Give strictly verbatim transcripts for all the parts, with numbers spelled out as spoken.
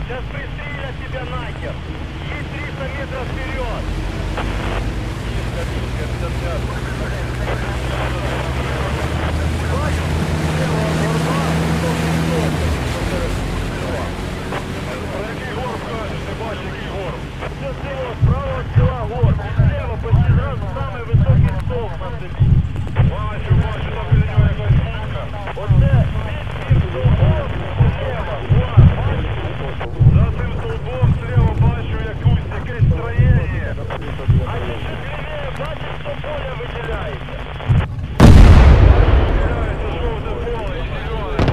Сейчас пристрелят тебя нахер. Есть триста метров вперед. Все слева, справа от села гор. Слева почти сразу самый высокий столб на цепи. Бачу, бачу, там біля нього якась штука. Оце весь стовбом слева. За цим стовбом слева бачу якусь, якесь строєння. А чуть-чуть лівее бачиш, що поле виділяється. Виділяється жовте поле і зелене.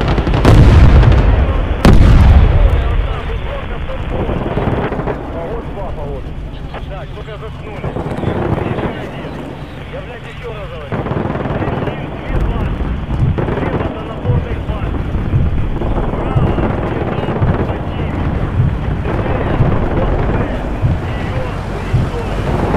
Так, только заснули. Я, блядь, еще раз говорю. Один, две башни. Слева до напорных башен. Справа, внизу, под ними. ДТ, вот Т. Ее уничтожили.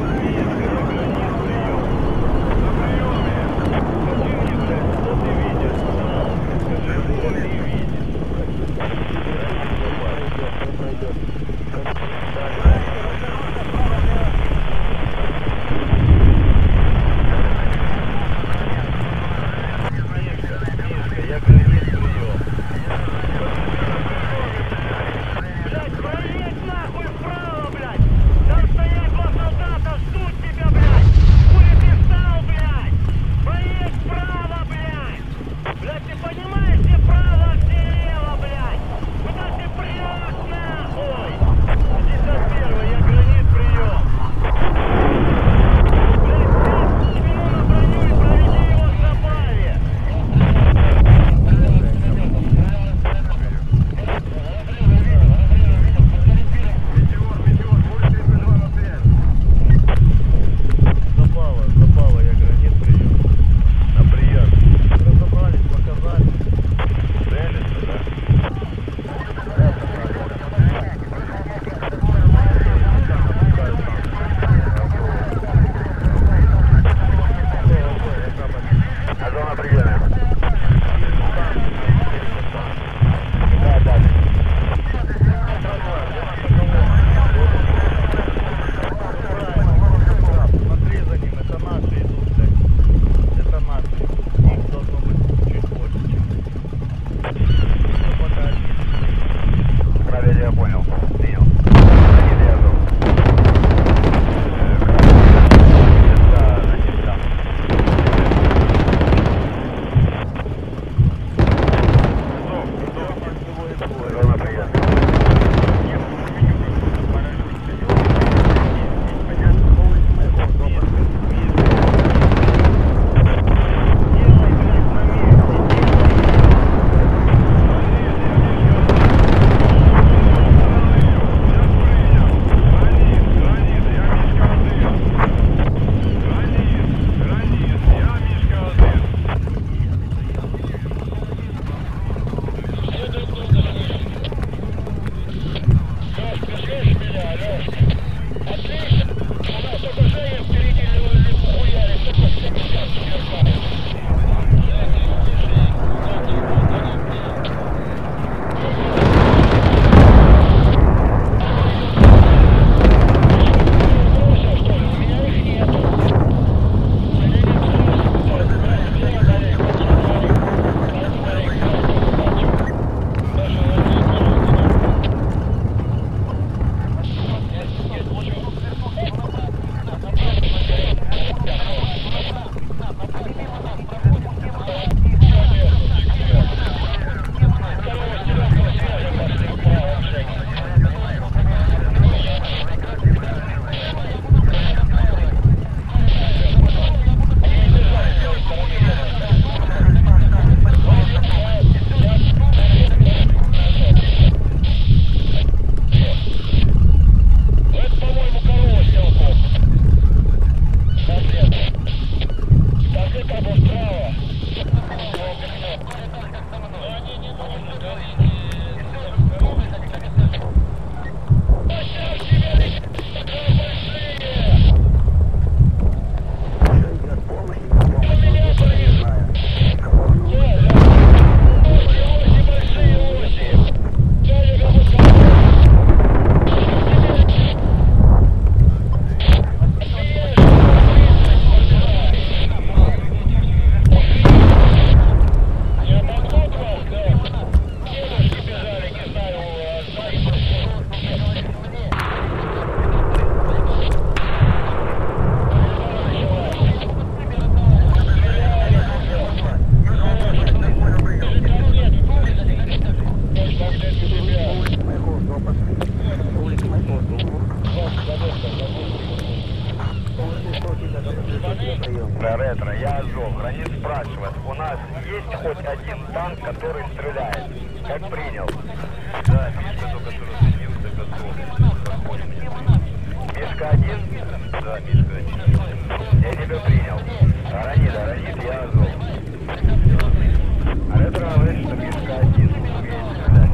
Что ты видишь? спрашивает, у нас есть хоть один танк, который стреляет? Как принял? Да, Мишка только что разрядился, готов. Заходим. Мишка один? Да, Мишка один. Я тебя принял. Аронит, Аронит, я Азов. А это говорит, что Мишка один умеет стрелять.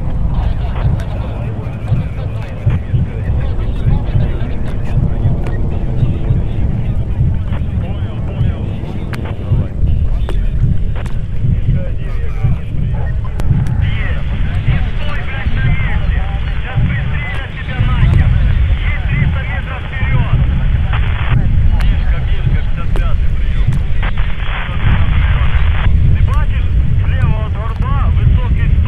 Высокий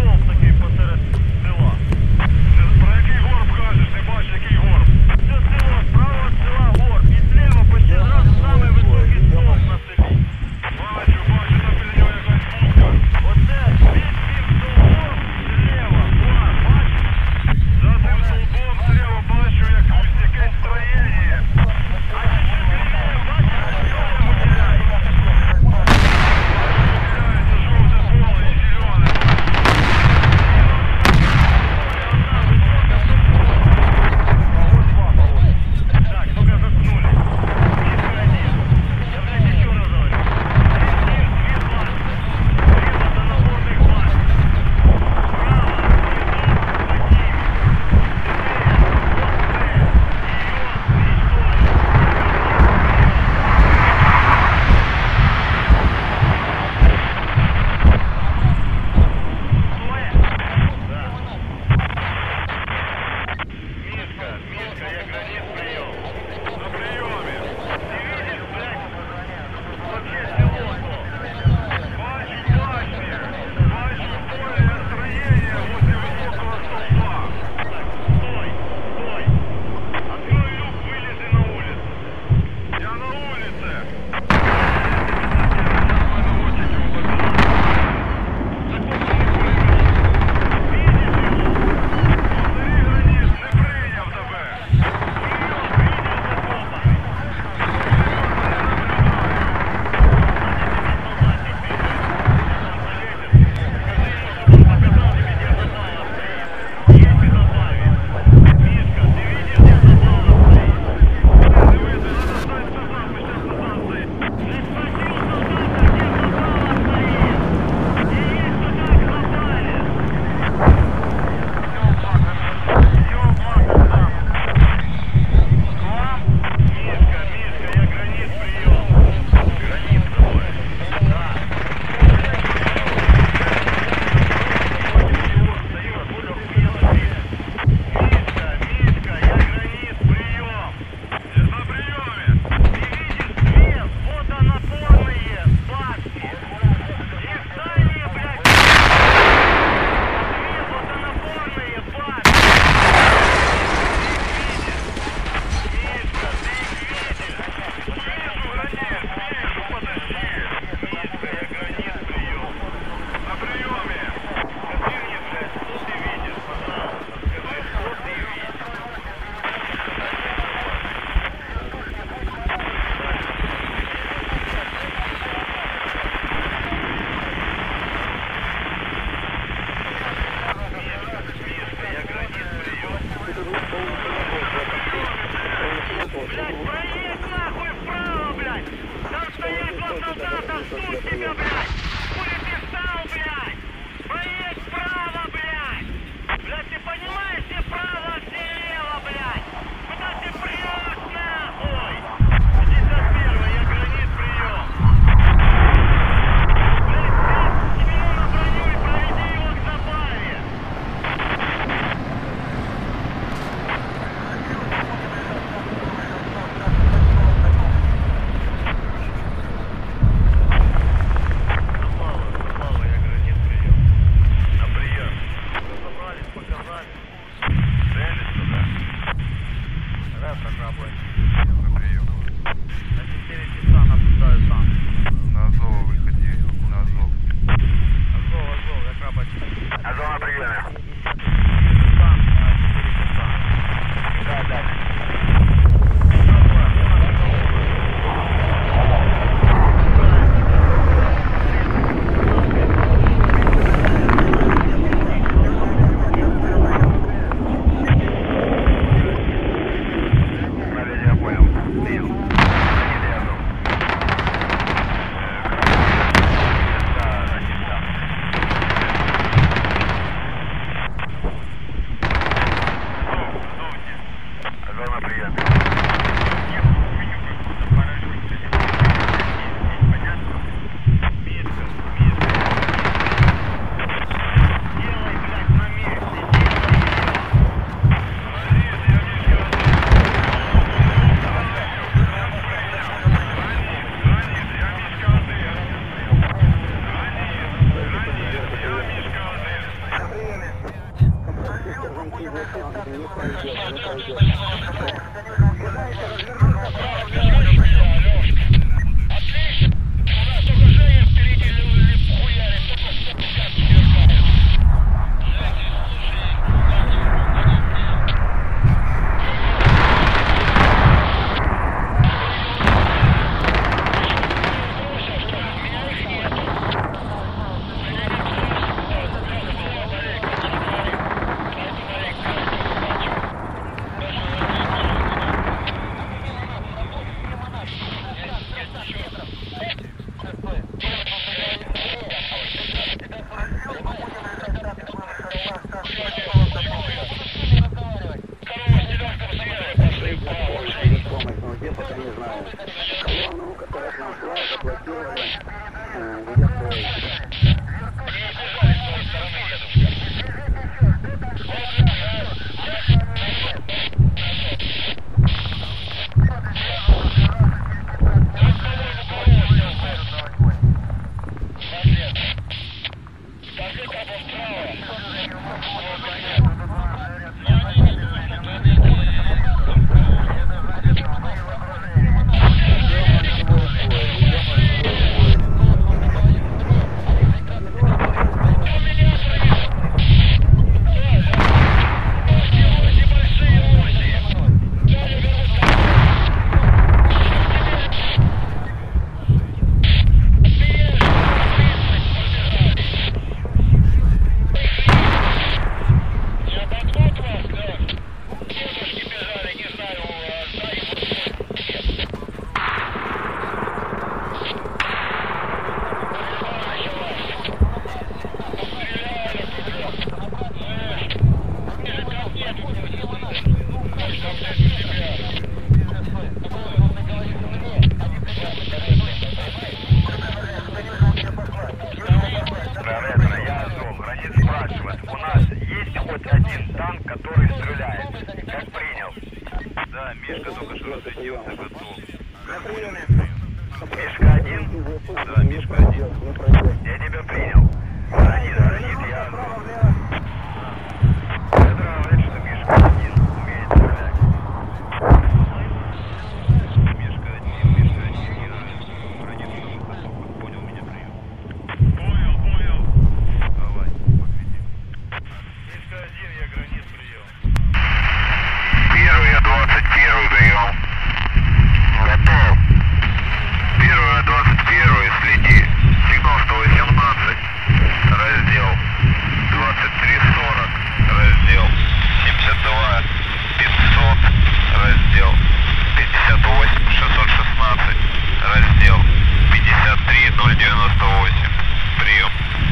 восемь. Прием.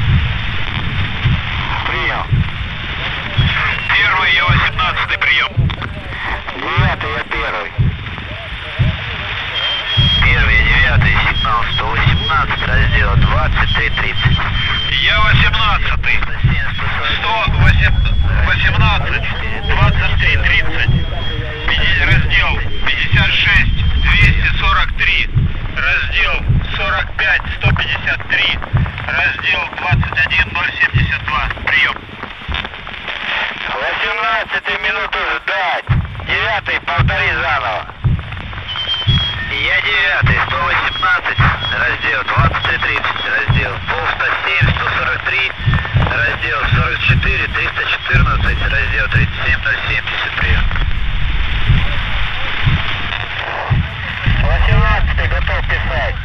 Прием. Первый, я восемнадцатый, прием. Девятый, я первый. Первый, девятый, сигнал сто восемнадцать, раздел двадцать три тридцать. Я восемнадцатый. сто восемнадцать, двадцать три тридцать. Раздел пятьдесят шесть, двести сорок три. Раздел сорок пять, сто пятьдесят три. Раздел двадцать один, ноль семьдесят два. Прием. Восемнадцатый минуту ждать. Девятый, повтори заново. Я девятый, сто восемнадцать, раздел двадцать три тридцать, раздел пол сто семь, сто сорок три, раздел сорок четыре, триста четырнадцать, раздел тридцать семь, ноль семьдесят, прием. Восемнадцатый, готов писать.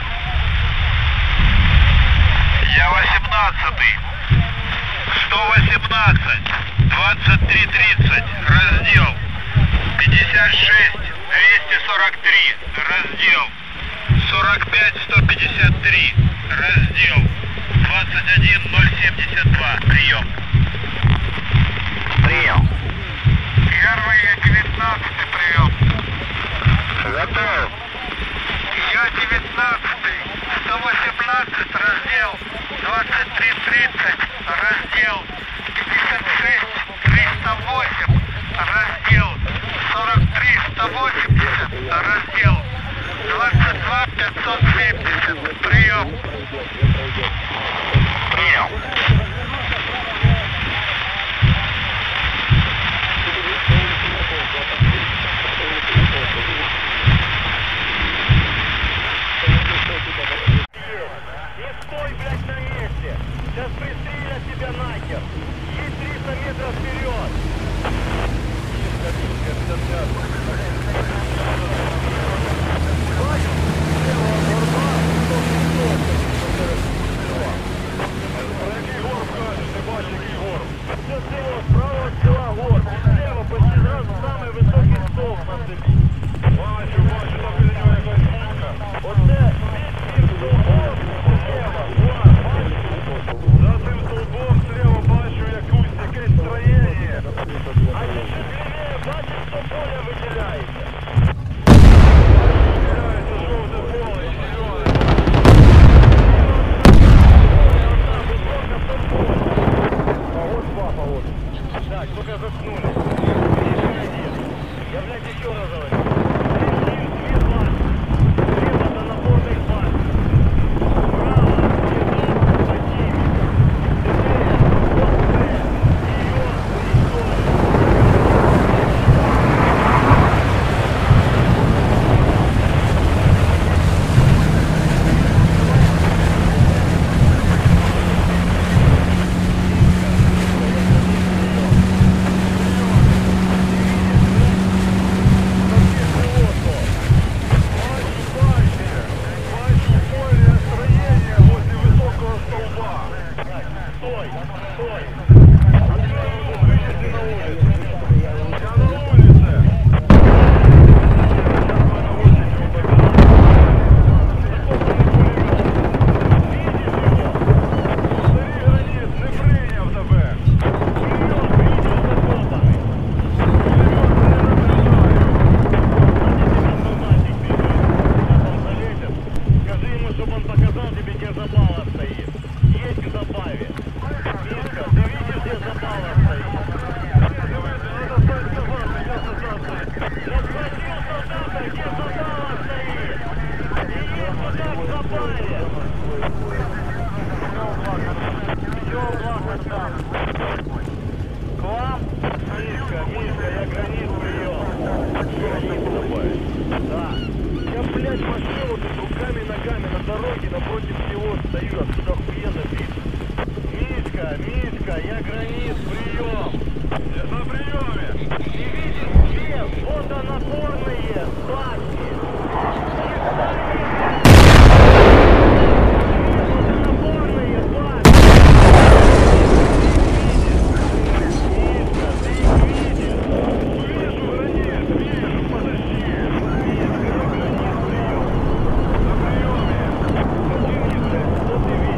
Я восемнадцатый. сто восемнадцать, двадцать три тридцать, раздел пятьдесят шесть, двести сорок три, раздел сорок пять, сто пятьдесят три, раздел двадцать один, ноль семьдесят два, прием. Прием. Первый, я девятнадцатый, прием. Готов. Я девятнадцатый, сто восемнадцать, раздел двадцать три тридцать, раздел пятьдесят шесть, триста восемь, раздел сорок три, сто восемьдесят, раздел двадцать два, пятьсот семьдесят, прием. Прием. И стой, блядь, на месте! Сейчас пристрелят тебя нахер! Есть триста метров вперед! Все село справа от села гор, слева почти сразу самый високий стовп на цепи. Бачу, бачу, там біля нього якась жінка. Оце під цим стовбом слева, вон, бачу. За цим стовбом слева бачу якусь, якесь строєння. А чуть-чуть лівее бачиш, що поле виділяється. Виділяється жовте поле, зелене. Так, пока заснули. Я, блядь, еще раз говорю. Один свет бак. Слева до напорных бак. Справа, внизу, противник. ДТС, ОСП, Стой! Стой! Выйдите на улицу! Я на улице! Скажи ему, чтобы он показал тебе, где забава стоит. Есть в забаве. Мишка, ты видишь, где забава стоит? Надо стать сказаться, где сказаться. Я спросил солдата, где забава стоит. И есть туда в забаве. Все, Влахар, там. К вам? Мишка, Мишка, я гранит прием. Гранит в забаве? Да. Я, блядь, машину тут руками, ногами на дороге напротив всего стою, отсюда охуенно видно. Мишка, Мишка, я гранит, прием! Я на приеме! Не видишь свет? Вот он, напорные, башни! Напорные башни! Мишка, ты их видишь? Вижу, гранит, вижу, подожди! Мишка, я гранит, прием! На приеме! Скажи мне, блядь, что ты видишь?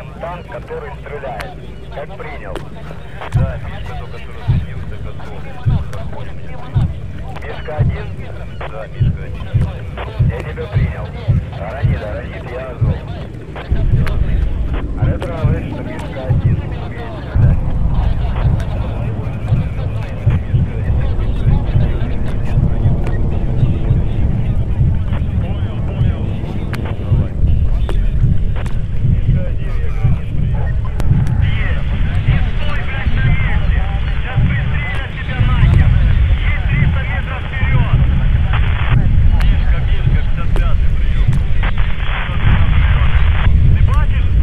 танк, который стреляет. Как принял? Да, Мишка только что разрядился, готов. Проходим. Мишка один? Да, Мишка один. Я тебя принял. Аронит, Аронит, я Азов. А Ретро говорит, что Мишка один умеет стрелять. Ты бачишь?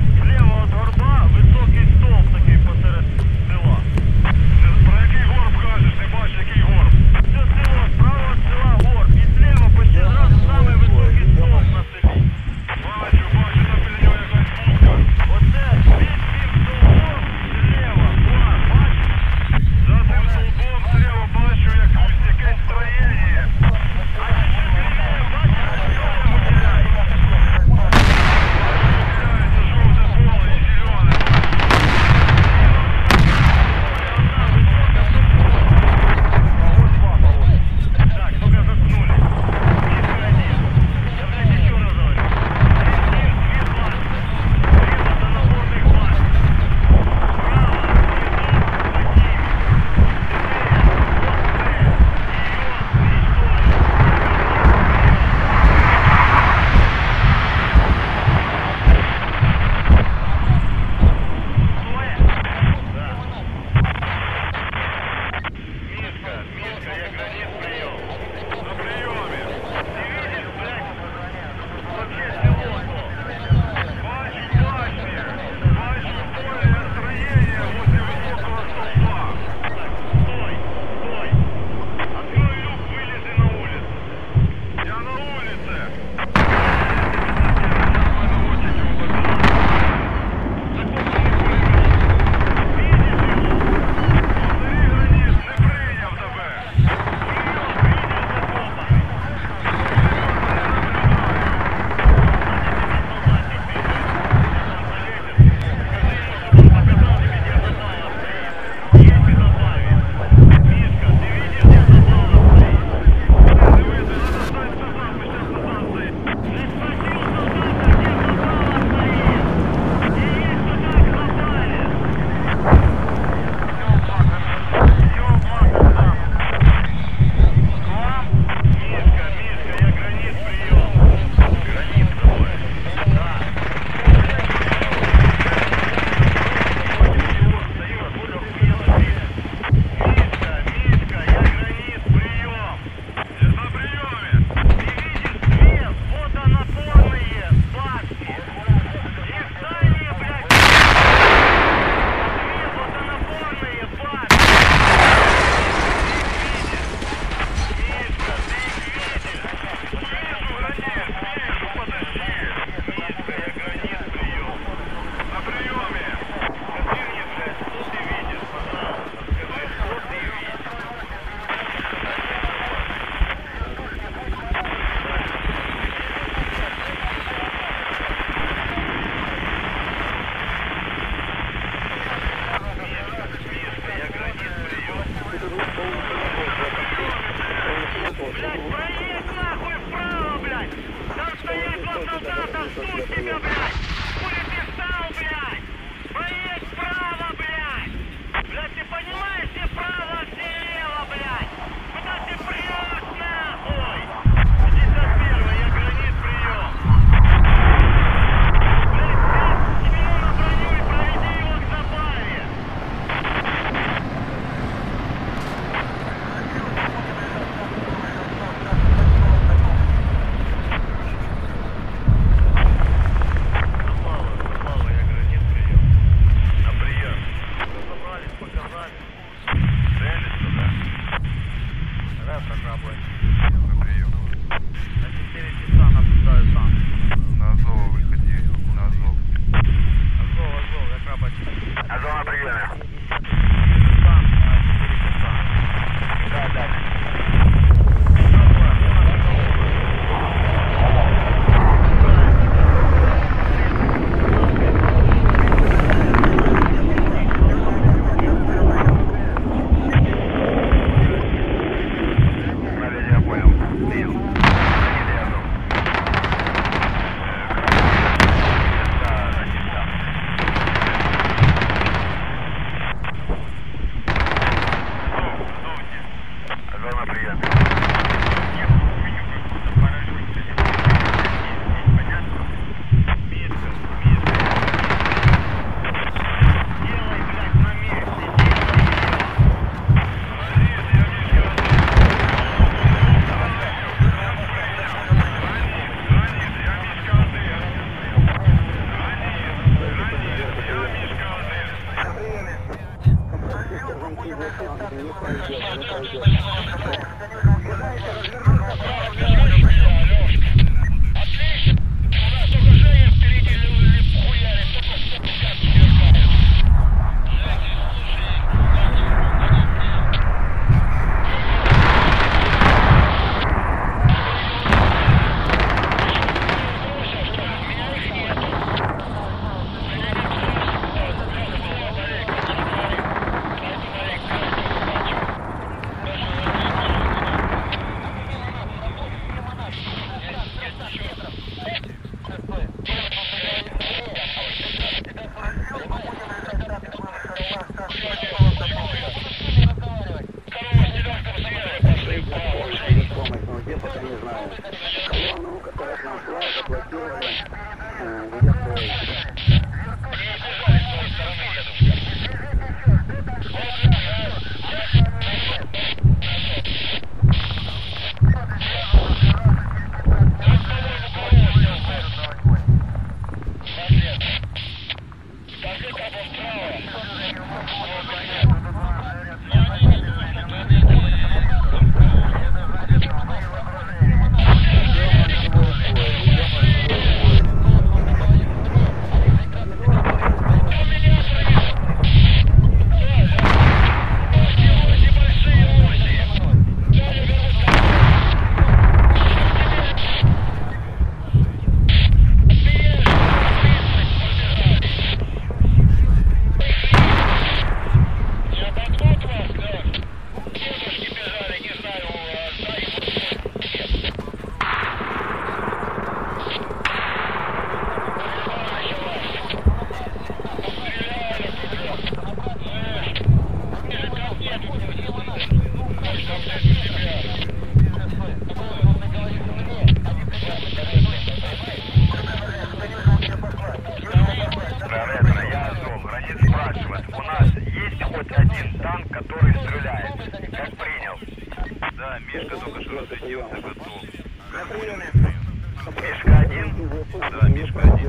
Мишка один? Да, Мишка один.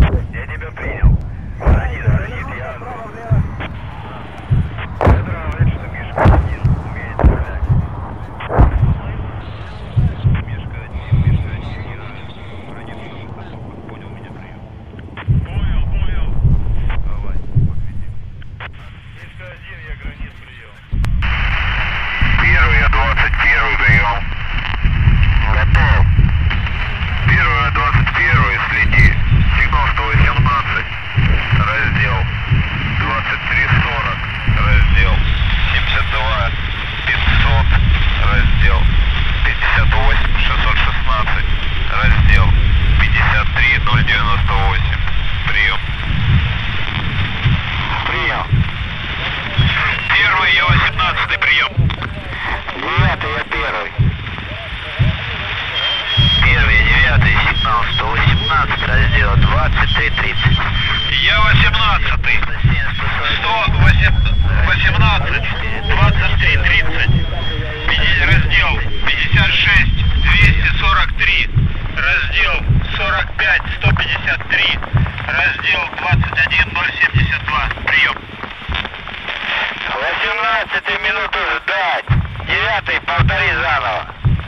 Я тебя принял. Гранит, гранит, я... Это говорит, что Мишка один умеет стрелять. Мишка один, Мишка один, я... Гранит, что понял меня прием. Понял, понял. Давай, подведи. Мишка один, я гранит прием. Первый, двадцать первый прием. Готов. Первый, двадцать первый, следи. Сигнал сто восемнадцать. Раздел. двадцать три сорок. Раздел. семьдесят два пятьсот. Раздел. пятьдесят восемь шестьсот шестнадцать. Раздел. пятьдесят три ноль девяносто восемь. Прием. Прием. Первый, я восемнадцатый, прием. Девятый, я первый. Первый, девятый, сигнал сто восемнадцать, раздел двадцать три тридцать. Я восемнадцатый. сто восемнадцать, двадцать три тридцать. Раздел пятьдесят шесть двести сорок три. Раздел сорок пять сто пятьдесят три. Раздел двадцать один ноль семьдесят два. Прием. восемнадцатый минуту ждать. Девятый, повтори заново.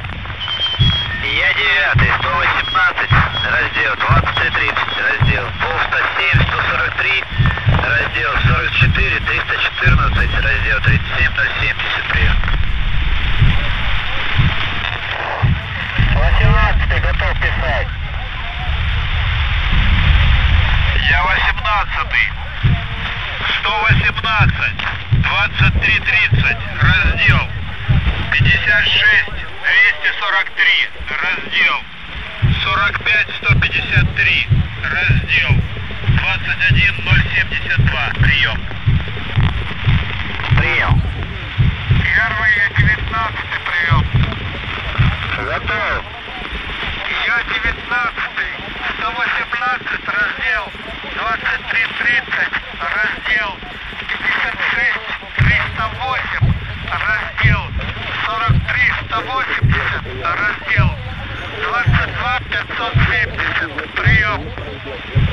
Я девятый, сто восемнадцать, раздел двадцать три тридцать, раздел пол сто семь сто сорок три, раздел сорок четыре триста четырнадцать, раздел тридцать семь ноль семьдесят, прием. восемнадцатый, готов писать. Я восемнадцатый, сто восемнадцать, двадцать три тридцать, раздел пятьдесят шесть двести сорок три, раздел сорок пять сто пятьдесят три, раздел двадцать один ноль семьдесят два, прием. Прием. Первый, я девятнадцатый, прием. Готов. Я девятнадцатый, сто восемнадцать, раздел двадцать три тридцать, раздел пятьдесят шесть триста восемь, раздел сорок три сто восемьдесят, раздел двадцать два пятьсот семьдесят, прием.